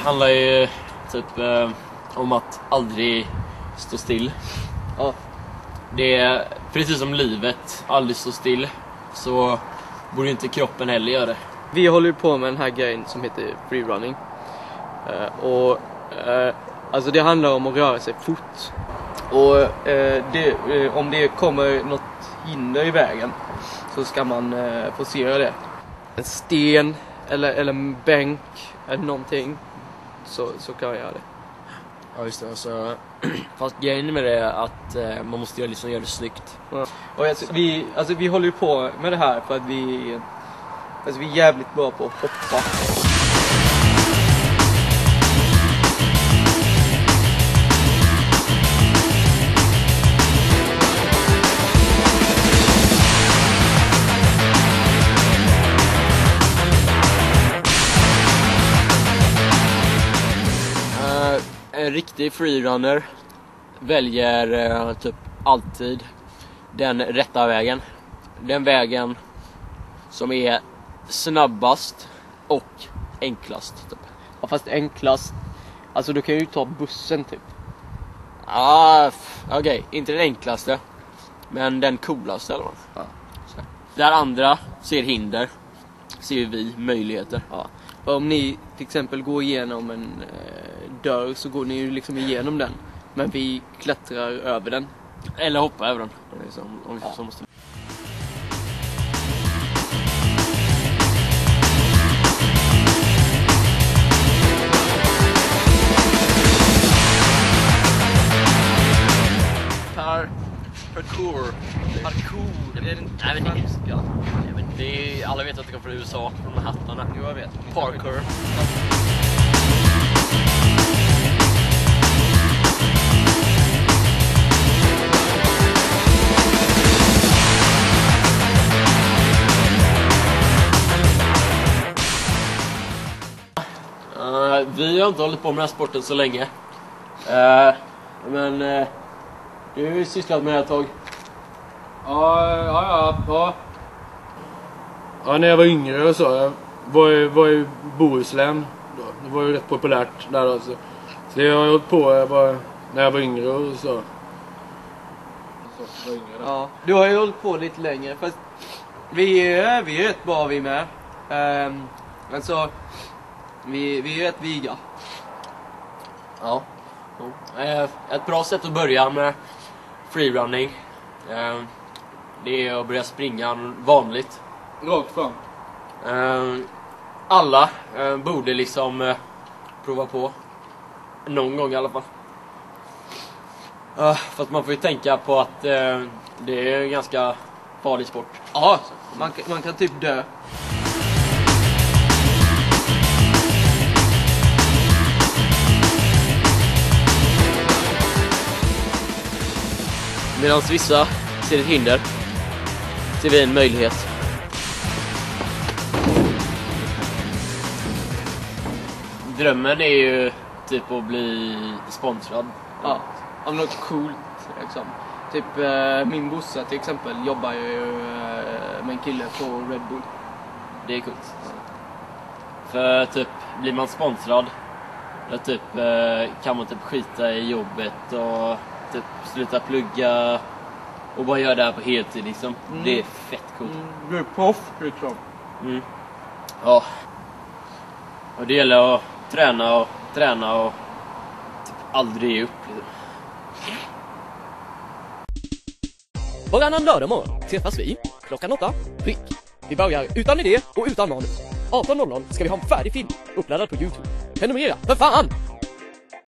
handlar ju typ om att aldrig stå still. Ja. Det är precis som livet, aldrig stå still. Så borde inte kroppen heller göra det. Vi håller ju på med den här grejen som heter freerunning. Alltså det handlar om att röra sig fort. Och om det kommer något hinder i vägen så ska man forcera det. En sten eller en bänk eller någonting så kan jag göra det. Ja just det, alltså, fast grejen med det är att man måste göra det snyggt. Ja. Och vi håller ju på med det här för att vi är jävligt bra på att hoppa. En riktig freerunner väljer typ alltid den rätta vägen. Den vägen som är snabbast och enklast typ. Ja, fast enklast. Alltså du kan ju ta bussen typ. Okej, inte den enklaste, men den coolaste eller vad. Ja. Där andra ser hinder ser vi möjligheter. Ja. Och om ni till exempel går igenom en dörr så går ni ju liksom igenom den. Men vi klättrar över den. Eller hoppar över den. Om vi så måste. Parkour. Det är, alla vet att det kommer från USA, från de hattarna. Jo, jag vet. Parkour. Vi har inte hållit på med den här sporten så länge. Men du har ju sysslat med det ett tag. Ja, när jag var yngre och så. Jag var i Bohuslän. Det var ju rätt populärt där alltså. Så jag har hållit på när jag var yngre och så. Ja, du har ju hållit på lite längre. Fast vi är rätt bra vi med. Alltså, vi är rätt viga. Ja. Ett bra sätt att börja med freerunning, det är att börja springa vanligt. Rakt fram. Alla borde liksom prova på någon gång i alla fall. För att man får ju tänka på att det är en ganska farlig sport. Ja, man kan typ dö. Medan vissa ser ett hinder, ser vi en möjlighet. Drömmen är ju typ att bli sponsrad. Ja, av något coolt liksom. Typ min bossa till exempel jobbar ju med en kille på Red Bull. Det är coolt. För typ blir man sponsrad, då typ kan man typ skita i jobbet och typ sluta plugga och bara göra det här på heltid liksom. Det är fett coolt. Du är proff liksom. Ja. Och det gäller att träna och typ aldrig ge upp liksom. Varannan lördag morgon träffas vi klockan 8 prick. Vi börjar utan idé och utan manus. 18:00 ska vi ha en färdig film uppladdad på YouTube. Prenumerera, för fan!